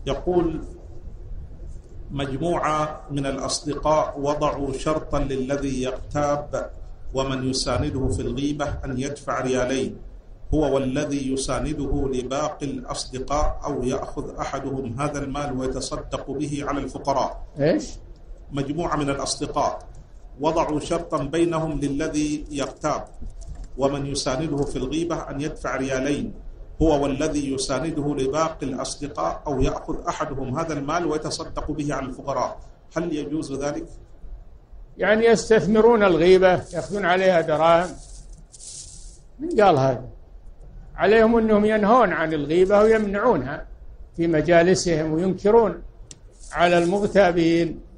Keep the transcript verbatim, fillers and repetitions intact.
يقول: مجموعة من الأصدقاء وضعوا شرطا للذي يغتاب ومن يسانده في الغيبة أن يدفع ريالين، هو والذي يسانده لباقي الأصدقاء، أو يأخذ أحدهم هذا المال ويتصدق به على الفقراء. إيش؟ مجموعة من الأصدقاء وضعوا شرطا بينهم للذي يغتاب ومن يسانده في الغيبة أن يدفع ريالين، هو والذي يسانده لباقي الأصدقاء، أو يأخذ أحدهم هذا المال ويتصدق به على الفقراء. هل يجوز ذلك؟ يعني يستثمرون الغيبة، يأخذون عليها دراهم. من قال هذا؟ عليهم أنهم ينهون عن الغيبة ويمنعونها في مجالسهم وينكرون على المغتابين.